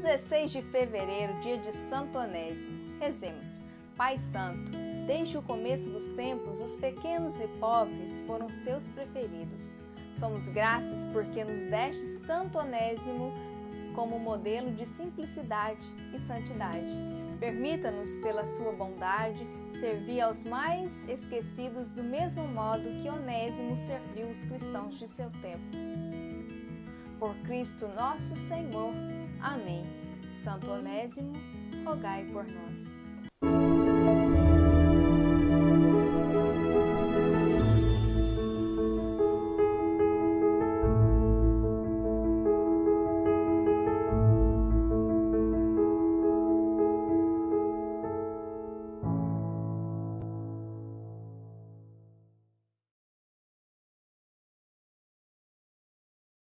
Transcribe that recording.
16 de fevereiro, dia de Santo Onésimo. Rezemos. Pai Santo, desde o começo dos tempos, os pequenos e pobres foram seus preferidos. Somos gratos porque nos deste Santo Onésimo como modelo de simplicidade e santidade. Permita-nos, pela sua bondade, servir aos mais esquecidos do mesmo modo que Onésimo serviu os cristãos de seu tempo. Por Cristo nosso Senhor. Amém. Santo Onésimo, rogai por nós.